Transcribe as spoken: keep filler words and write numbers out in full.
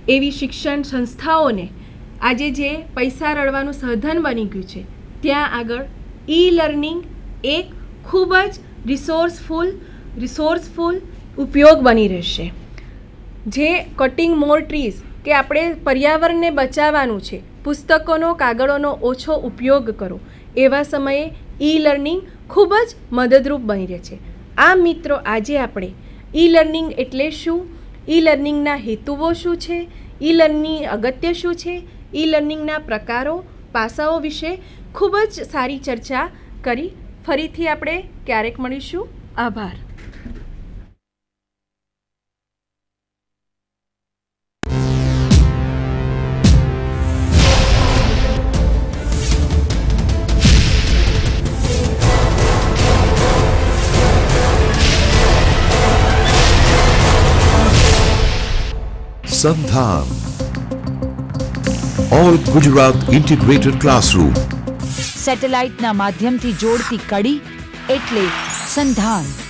એવી શિક્ષણ સંસ્થાઓને આજે જે પૈસા રળવાનું સાધન બની ગયું છે ત્યાં આગળ ઈ લર્નિંગ એક ખૂબ જ રિસોર્સફુલ રિસોર્સફુલ ઉપયોગ બની રહેશે. જે કટિંગ મોર ટ્રીઝ કે આપણે પર્યાવરણને બચાવવાનું છે, પુસ્તકોનો કાગળોનો ઓછો ઉપયોગ કરો, એવા સમયે ઈ લર્નિંગ ખૂબ જ મદદરૂપ બની રહે છે. આ મિત્રો આજે આપણે ઈ લર્નિંગ એટલે શું, ઈ લર્નિંગના હેતુઓ શું છે, ઈ લર્નિંગ અગત્ય શું છે, ઈ લર્નિંગના પ્રકારો પાસાઓ વિશે ખૂબ જ સારી ચર્ચા કરી. ફરીથી આપણે ક્યારેક મળીશું. આભાર. Sandhan, All Gujarat Integrated Classroom. સેટેલાઇટના માધ્યમથી જોડતી કડી એટલે સંધાન.